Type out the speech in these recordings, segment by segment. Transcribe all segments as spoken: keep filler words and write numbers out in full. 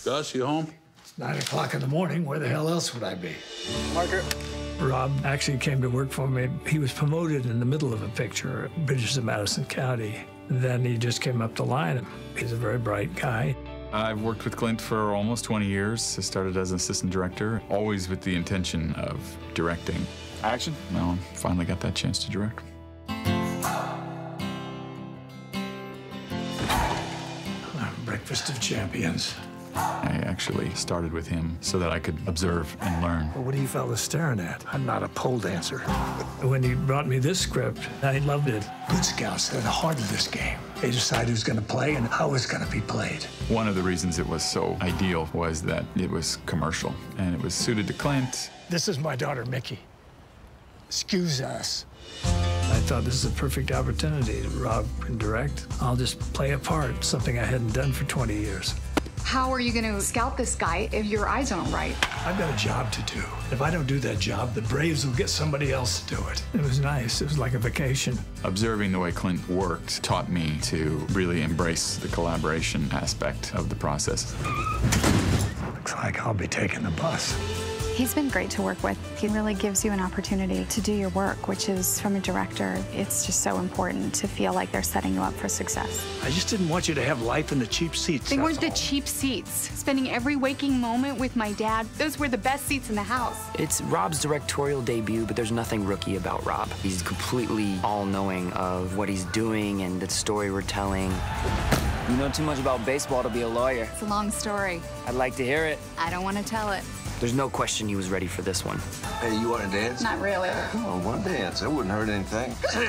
Gus, you home? It's nine o'clock in the morning. Where the hell else would I be? Marker. Rob actually came to work for me. He was promoted in the middle of a picture, Bridges of Madison County. Then he just came up the line. He's a very bright guy. I've worked with Clint for almost twenty years. I started as an assistant director, always with the intention of directing. Action. Well, finally got that chance to direct. Breakfast of Champions. I actually started with him so that I could observe and learn. Well, what are you fellas staring at? I'm not a pole dancer. When he brought me this script, I loved it. Good scouts are the heart of this game. They decide who's going to play and how it's going to be played. One of the reasons it was so ideal was that it was commercial, and it was suited to Clint. This is my daughter, Mickey. Excuse us. I thought this is a perfect opportunity. Rob can direct. I'll just play a part, something I hadn't done for twenty years. How are you going to scout this guy if your eyes aren't right? I've got a job to do. If I don't do that job, the Braves will get somebody else to do it. It was nice. It was like a vacation. Observing the way Clint worked taught me to really embrace the collaboration aspect of the process. Looks like I'll be taking the bus. He's been great to work with. He really gives you an opportunity to do your work, which is, from a director, it's just so important to feel like they're setting you up for success. I just didn't want you to have life in the cheap seats. They weren't all. the cheap seats. Spending every waking moment with my dad, those were the best seats in the house. It's Rob's directorial debut, but there's nothing rookie about Rob. He's completely all-knowing of what he's doing and the story we're telling. You know too much about baseball to be a lawyer. It's a long story. I'd like to hear it. I don't want to tell it. There's no question he was ready for this one. Hey, you want to dance? Not really. Come on, one dance. That wouldn't hurt anything.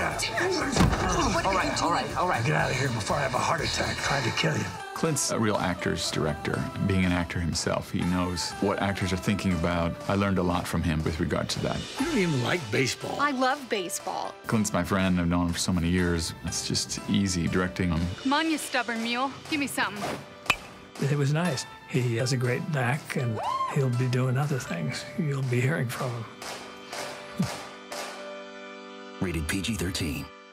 All right, all right, all right. Get out of here before I have a heart attack trying to kill you. Clint's a real actor's director. Being an actor himself, he knows what actors are thinking about. I learned a lot from him with regard to that. You don't even like baseball. I love baseball. Clint's my friend. I've known him for so many years. It's just easy directing him. Come on, you stubborn mule. Give me something. It was nice. He has a great knack, and he'll be doing other things. You'll be hearing from him. Rated P G thirteen.